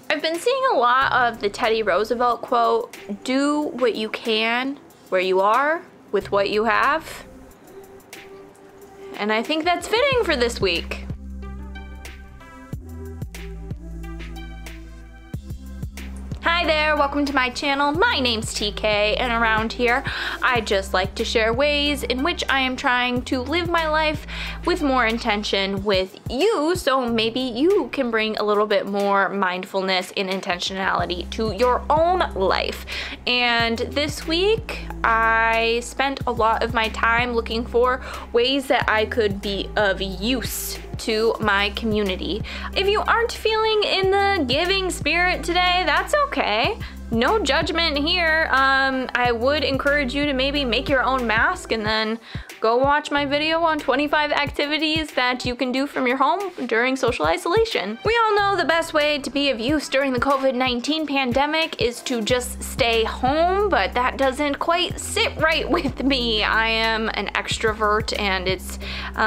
I've been seeing a lot of the Teddy Roosevelt quote, do what you can where you are with what you have. And I think that's fitting for this week. Hi there, welcome to my channel. My name's TK, and around here I just like to share ways in which I am trying to live my life with more intention with you, so maybe you can bring a little bit more mindfulness and intentionality to your own life. And this week I spent a lot of my time looking for ways that I could be of use to my community. If you aren't feeling in the giving spirit today, that's okay. No judgment here. I would encourage you to maybe make your own mask and then go watch my video on 25 activities that you can do from your home during social isolation. We all know the best way to be of use during the COVID-19 pandemic is to just stay home, but that doesn't quite sit right with me. I am an extrovert, and it's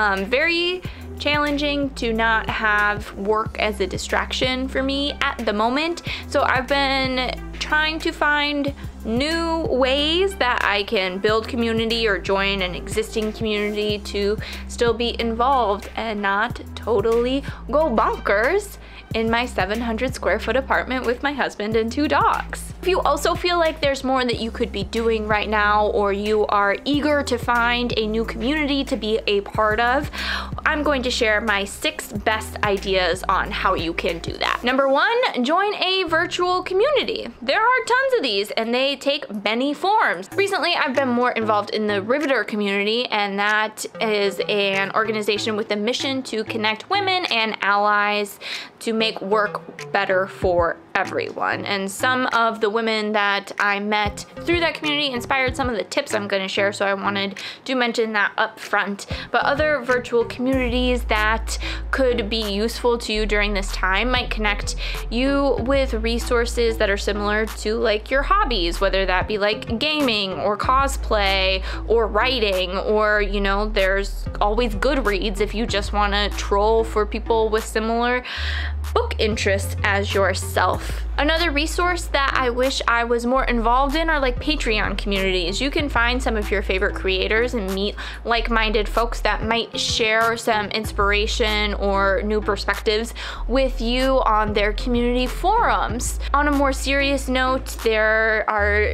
very challenging to not have work as a distraction for me at the moment. So I've been trying to find new ways that I can build community or join an existing community to still be involved and not totally go bonkers in my 700 square foot apartment with my husband and 2 dogs. If you also feel like there's more that you could be doing right now, or you are eager to find a new community to be a part of, I'm going to share my 6 best ideas on how you can do that. Number 1, join a virtual community. There are tons of these and they take many forms. Recently, I've been more involved in the Riveter community, and that is an organization with a mission to connect women and allies to make work better for everyone. And some of the women that I met through that community inspired some of the tips I'm going to share, so I wanted to mention that up front. But other virtual communities that could be useful to you during this time might connect you with resources that are similar to like your hobbies, whether that be like gaming or cosplay or writing, or you know, there's always Goodreads if you just want to troll for people with similar book interests as yourself. Another resource that I wish I was more involved in are like Patreon communities. You can find some of your favorite creators and meet like-minded folks that might share some inspiration or new perspectives with you on their community forums. On a more serious note, there are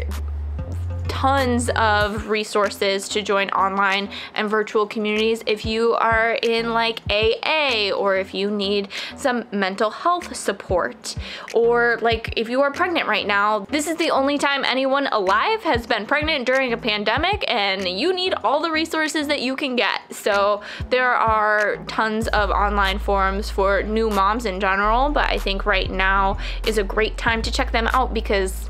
tons of resources to join online and virtual communities if you are in like AA, or if you need some mental health support, or like if you are pregnant right now. This is the only time anyone alive has been pregnant during a pandemic, and you need all the resources that you can get. So there are tons of online forums for new moms in general, but I think right now is a great time to check them out because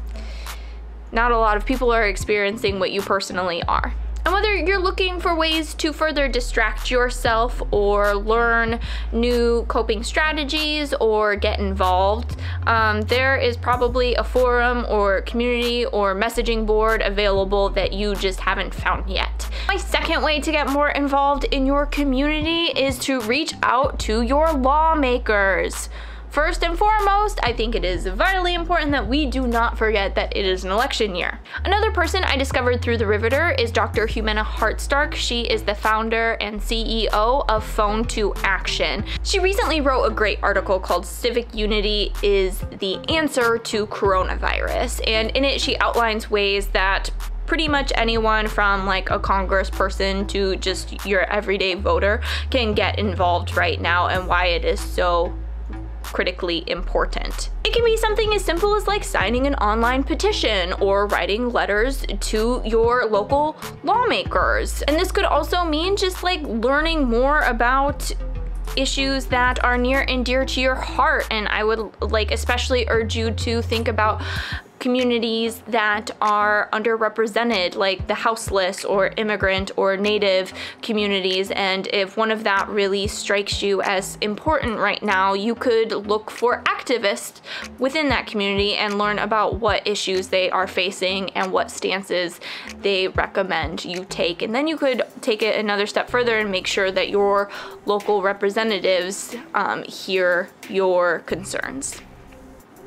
not a lot of people are experiencing what you personally are. And whether you're looking for ways to further distract yourself or learn new coping strategies or get involved, there is probably a forum or community or messaging board available that you just haven't found yet. My second way to get more involved in your community is to reach out to your lawmakers. First and foremost, I think it is vitally important that we do not forget that it is an election year. Another person I discovered through the Riveter is Dr. Humana Hartstark. She is the founder and CEO of Phone to Action. She recently wrote a great article called Civic Unity is the Answer to Coronavirus, and in it she outlines ways that pretty much anyone from like a congressperson to just your everyday voter can get involved right now, and why it is so critically important. It can be something as simple as like signing an online petition or writing letters to your local lawmakers. And this could also mean just like learning more about issues that are near and dear to your heart. And I would like especially urge you to think about communities that are underrepresented, like the houseless or immigrant or native communities. And if one of that really strikes you as important right now, you could look for activists within that community and learn about what issues they are facing and what stances they recommend you take. And then you could take it another step further and make sure that your local representatives hear your concerns.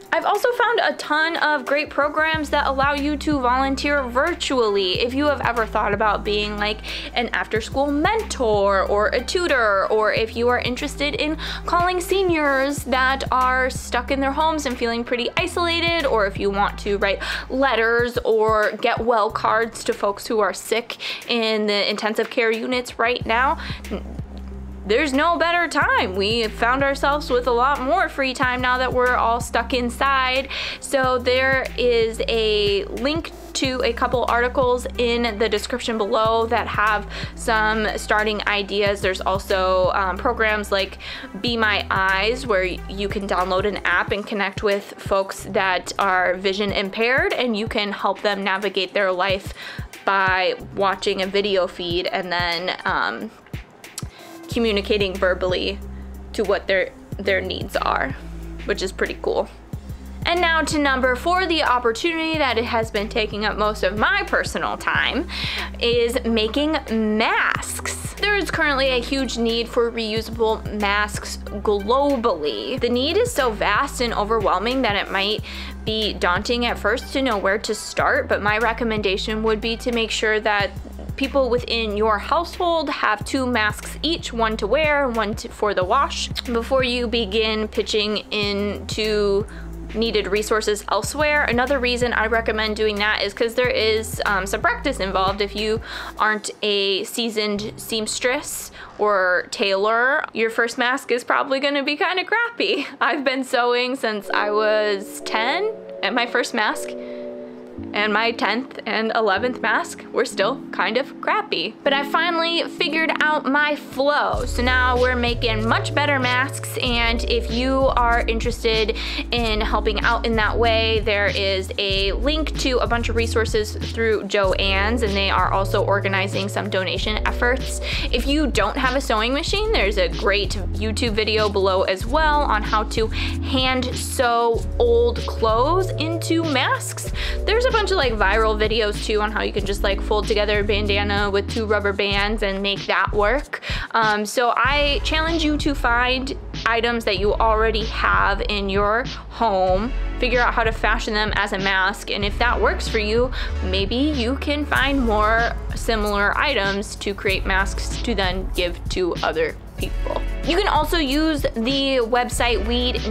I've also found a ton of great programs that allow you to volunteer virtually. If you have ever thought about being like an after-school mentor or a tutor, or if you are interested in calling seniors that are stuck in their homes and feeling pretty isolated, or if you want to write letters or get well cards to folks who are sick in the intensive care units right now, there's no better time. We have found ourselves with a lot more free time now that we're all stuck inside. So there is a link to a couple articles in the description below that have some starting ideas. There's also programs like Be My Eyes, where you can download an app and connect with folks that are vision impaired, and you can help them navigate their life by watching a video feed and then communicating verbally to what their needs are, which is pretty cool. And now to number 4, the opportunity that it has been taking up most of my personal time is making masks. There is currently a huge need for reusable masks globally. The need is so vast and overwhelming that it might be daunting at first to know where to start, but my recommendation would be to make sure that people within your household have 2 masks each, one to wear and one for the wash, before you begin pitching into needed resources elsewhere. Another reason I recommend doing that is because there is some practice involved. If you aren't a seasoned seamstress or tailor, your first mask is probably gonna be kind of crappy. I've been sewing since I was 10, and my first mask and my 10th and 11th mask were still kind of crappy. But I finally figured out my flow. So now we're making much better masks, and if you are interested in helping out in that way, there is a link to a bunch of resources through Joann's, and they are also organizing some donation efforts. If you don't have a sewing machine, there's a great YouTube video below as well on how to hand sew old clothes into masks. There's a bunch of like viral videos too on how you can just like fold together a bandana with 2 rubber bands and make that work. So I challenge you to find items that you already have in your home, figure out how to fashion them as a mask, and if that works for you, maybe you can find more similar items to create masks to then give to other people. You can also use the website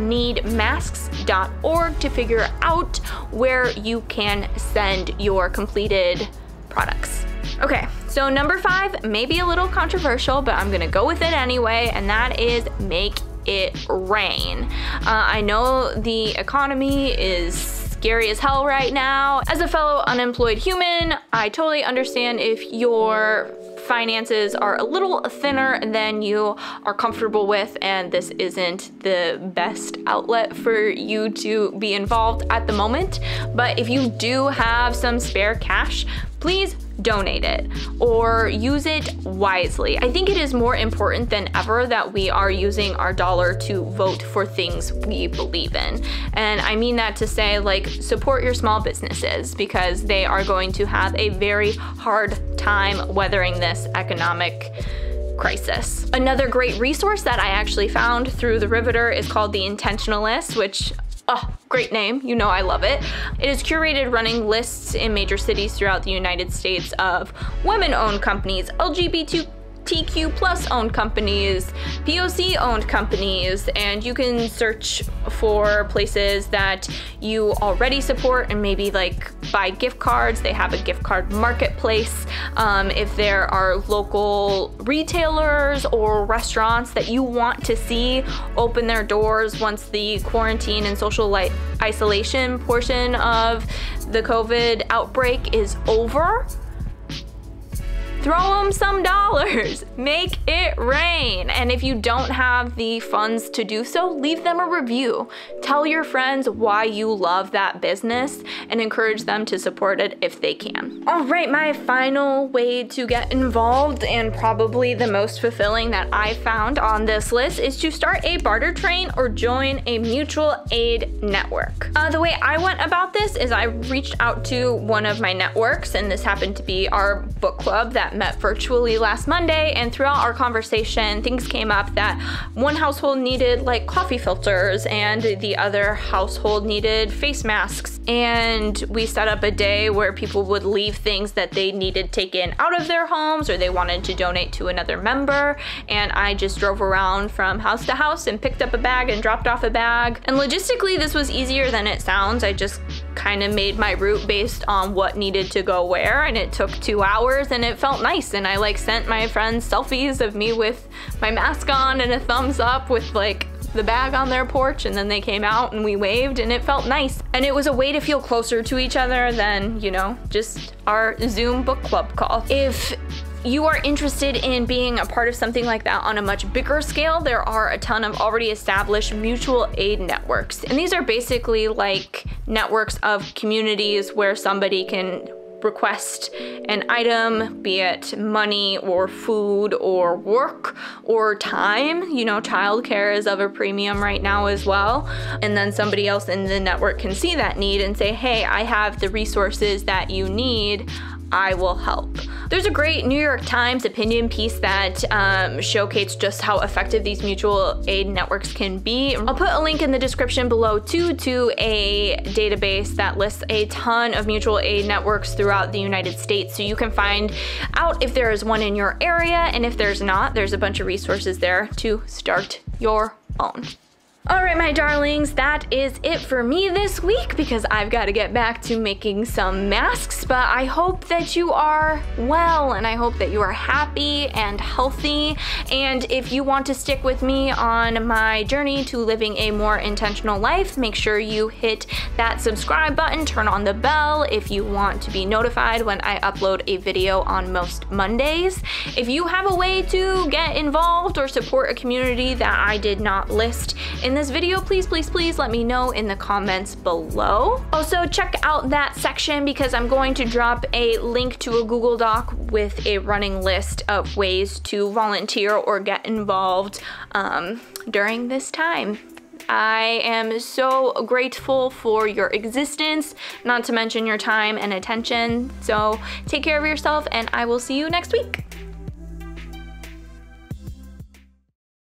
weedneedmasks.org to figure out where you can send your completed products. Okay, so number 5 may be a little controversial, but I'm gonna go with it anyway, and that is make it rain. I know the economy is scary as hell right now. As a fellow unemployed human, I totally understand if your finances are a little thinner than you are comfortable with, and this isn't the best outlet for you to be involved at the moment. But if you do have some spare cash, please donate it or use it wisely. I think it is more important than ever that we are using our dollar to vote for things we believe in. And I mean that to say, like, support your small businesses, because they are going to have a very hard time weathering this economic crisis. Another great resource that I actually found through the Riveter is called The Intentionalist, which, oh, great name, you know I love it. It is curated running lists in major cities throughout the United States of women-owned companies, LGBTQ+ owned companies, POC owned companies, and you can search for places that you already support and maybe like buy gift cards. They have a gift card marketplace. If there are local retailers or restaurants that you want to see open their doors once the quarantine and social isolation portion of the COVID outbreak is over, throw them some dollars, make it rain. And if you don't have the funds to do so, leave them a review. Tell your friends why you love that business and encourage them to support it if they can. All right, my final way to get involved, and probably the most fulfilling that I found on this list, is to start a barter train or join a mutual aid network. The way I went about this is I reached out to one of my networks, and this happened to be our book club that met virtually last Monday, and throughout our conversation, things came up that one household needed like coffee filters and the other household needed face masks. And we set up a day where people would leave things that they needed taken out of their homes or they wanted to donate to another member. And I just drove around from house to house and picked up a bag and dropped off a bag. And logistically, this was easier than it sounds. I just kind of made my route based on what needed to go where, and it took 2 hours and it felt nice. And I like sent my friends selfies of me with my mask on and a thumbs up with like the bag on their porch, and then they came out and we waved and it felt nice. And it was a way to feel closer to each other than, you know, just our Zoom book club call. If you are interested in being a part of something like that on a much bigger scale, there are a ton of already established mutual aid networks. And these are basically like networks of communities where somebody can request an item, be it money or food or work or time. You know, childcare is of a premium right now as well. And then somebody else in the network can see that need and say, hey, I have the resources that you need. I will help. There's a great New York Times opinion piece that showcased just how effective these mutual aid networks can be. I'll put a link in the description below to a database that lists a ton of mutual aid networks throughout the United States, so you can find out if there is one in your area, and if there's not, there's a bunch of resources there to start your own. All right, my darlings, that is it for me this week because I've got to get back to making some masks, but I hope that you are well and I hope that you are happy and healthy. And if you want to stick with me on my journey to living a more intentional life, make sure you hit that subscribe button, turn on the bell if you want to be notified when I upload a video on most Mondays. If you have a way to get involved or support a community that I did not list in this video, please let me know in the comments below. Also, check out that section because I'm going to drop a link to a Google Doc with a running list of ways to volunteer or get involved during this time. I am so grateful for your existence, not to mention your time and attention. So take care of yourself and I will see you next week.